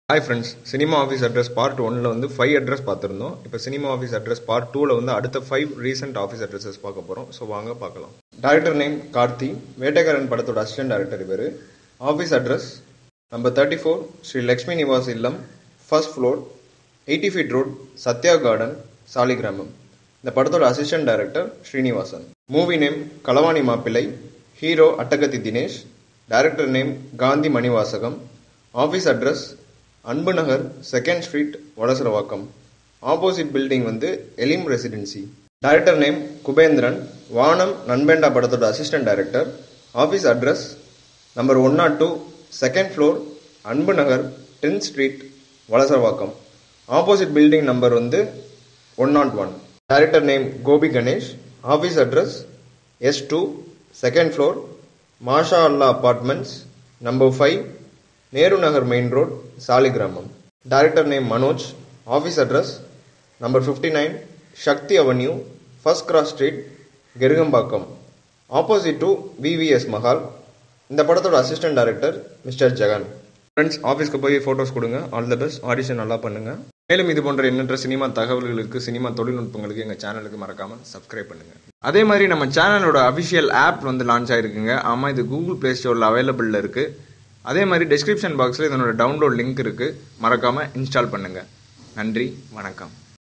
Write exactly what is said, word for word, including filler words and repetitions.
Hi friends, Cinema Office Address Part one ல வந்து five address பார்த்திருந்தோம். இப்போ Cinema Office Address Part two ல வந்து அடுத்த five recent office addresses பார்க்க போறோம். சோ வாங்க பார்க்கலாம். Director name கார்த்தி, வேட்டைக்காரன் படத்தோட assistant director இவரு. Office address number thirty-four, Sri Lakshmi Nivas இல்லம், first floor, eighty feet road, Sathya garden, Saligramam. இந்த படத்தோட assistant director Srinivasan. Movie name களவாணி மாப்பிள்ளை, hero அட்டகத்தி Dinesh, director name Gandhi Manivasagam. Office address Anbu Nagar second street Vadasaravakkam. Opposite building வந்து Elim residency. Director name Kubendran, Vaanam Nanbenda படத்தோட assistant director. Office address number one not two second floor Anbu Nagar tenth street Vadasaravakkam. Opposite building number வந்து one not one. Director name Gopi Ganesh. Office address S two second floor Masha Allah apartments number five Nehru Nagar main road Saligramam. Director name Manoj. Office address number fifty nine Sakthi avenue first cross street Kerugambakkam. Opposite to VVS Mahal. இந்த படத்தோட assistant director mister Jagan. Friends, ஆஃபீஸ்க்கு போய் photos கொடுங்க. All the best. Audition நல்லா பண்ணுங்க. மேலும் இது போன்ற எண்ணற்ற சினிமா தகவல்களுக்கு, சினிமா தொழில்நுட்பங்களுக்கு எங்கள் சேனலுக்கு மறக்காமல் சப்ஸ்கிரைப் பண்ணுங்க. அதே மாதிரி நம்ம சேனலோட அஃபிஷியல் ஆப் வந்து லான்ச் ஆயிருக்குங்க. ஆமாம், இது கூகுள் பிளே ஸ்டோரில் அவைலபிளில் இருக்குது. அதே மாதிரி டெஸ்கிரிப்ஷன் பாக்ஸில் இதனோட டவுன்லோட் லிங்க் இருக்குது. மறக்காமல் இன்ஸ்டால் பண்ணுங்கள். நன்றி, வணக்கம்.